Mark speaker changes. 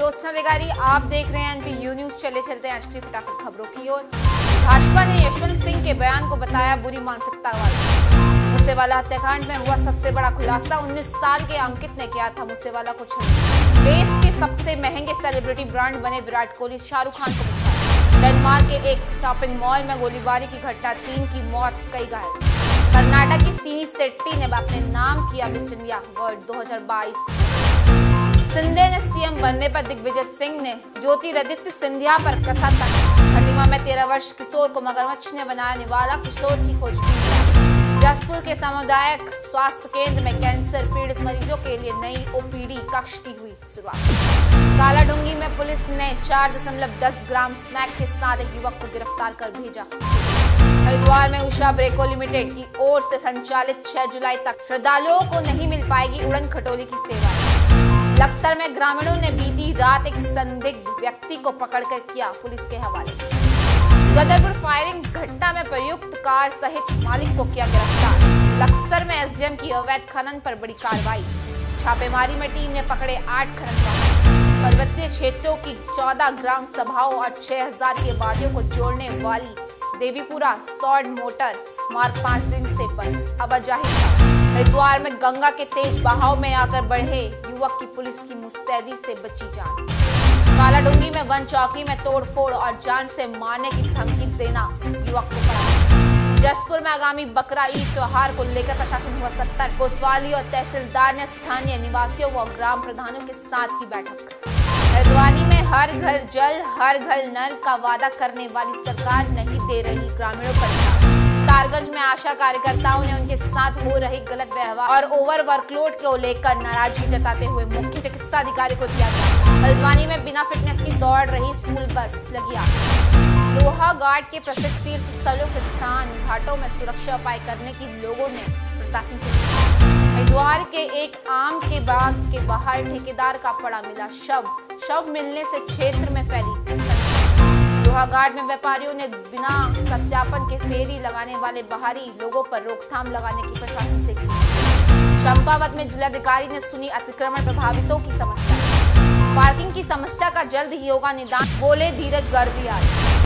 Speaker 1: ज्योत्सना अधिकारी, आप देख रहे हैं एनपीयू न्यूज। चलते हैं आज की फटाफट खबरों की ओर। भाजपा ने यशवंत सिंह के बयान को बताया बुरी मानसिकता वाला। मूसेवाला हत्याकांड में हुआ सबसे बड़ा खुलासा। 19 साल के अंकित ने किया था मूसेवाला को छोड़। देश के सबसे महंगे सेलिब्रिटी ब्रांड बने विराट कोहली शाहरुख खान को बचाया। डेनमार्क के एक शॉपिंग मॉल में गोलीबारी की घटना, 3 की मौत, कई घायल। कर्नाटक की सीनी शेट्टी ने अपने नाम किया मिस इंडिया अवार्ड 2022। सिंधे ने सीएम बनने पर दिग्विजय सिंह ने ज्योतिरादित्य सिंधिया पर कसा तंज। खंडवा में 13 वर्ष किशोर को मगरमच्छ ने बनाया निवाला, किशोर की खोजबीन। जसपुर के सामुदायिक स्वास्थ्य केंद्र में कैंसर पीड़ित मरीजों के लिए नई ओपीडी कक्ष की हुई शुरुआत। कालाडूंगी में पुलिस ने 4.10 ग्राम स्मैक के साथ एक युवक को गिरफ्तार कर भेजा। हरिद्वार में उषा ब्रेको लिमिटेड की ओर से संचालित 6 जुलाई तक श्रद्धालुओं को नहीं मिल पाएगी उड़न खटोली की सेवा। लक्सर में ग्रामीणों ने बीती रात एक संदिग्ध व्यक्ति को पकड़कर किया पुलिस के हवाले। गदरपुर फायरिंग घटना में प्रयुक्त कार सहित मालिक को किया गिरफ्तार। लक्सर में एसडीएम की अवैध खनन पर बड़ी कार्रवाई। छापेमारी में टीम ने पकड़े 8 खननकारों। पर्वतीय क्षेत्रों की 14 ग्राम सभाओं और 6000 की आबादियों को जोड़ने वाली देवीपुरा सौड़ मोटर मार्ग 5 दिन से बंद, आवाजाही। हरिद्वार में गंगा के तेज बहाव में आकर बढ़े युवक की पुलिस की मुस्तैदी से बची जान। कालाडूंगी में वन चौकी में तोड़फोड़ और जान से मारने की धमकी देना युवक को पड़ा। जसपुर में आगामी बकरा ईद त्योहार को लेकर प्रशासन हुआ सतर्क। कोतवाली और तहसीलदार ने स्थानीय निवासियों व ग्राम प्रधानों के साथ की बैठक। हरिद्वानी में हर घर जल हर घर नल का वादा करने वाली सरकार नहीं दे रही ग्रामीणों पर ध्यान। तारगंज में आशा कार्यकर्ताओं ने उनके साथ हो रही गलत व्यवहार और ओवर वर्कलोड को लेकर नाराजगी जताते हुए मुख्य चिकित्सा अधिकारी को दिया गया। हल्द्वानी में बिना फिटनेस की दौड़ रही स्कूल बस लगी आग। लोहा घाट के प्रसिद्ध तीर्थ स्थलों के स्थान घाटों में सुरक्षा उपाय करने की लोगों ने प्रशासन से। हरिद्वार के एक आम के बाग के बाहर ठेकेदार का पड़ा मिला शव मिलने से क्षेत्र में फैली। लोहा घाट में व्यापारियों ने बिना सत्यापन के फेरी लगाने वाले बाहरी लोगों पर रोकथाम लगाने की प्रशासन से की। चंपावत में जिलाधिकारी ने सुनी अतिक्रमण प्रभावितों की समस्या। पार्किंग की समस्या का जल्द ही होगा निदान, बोले धीरज गर्भियाल।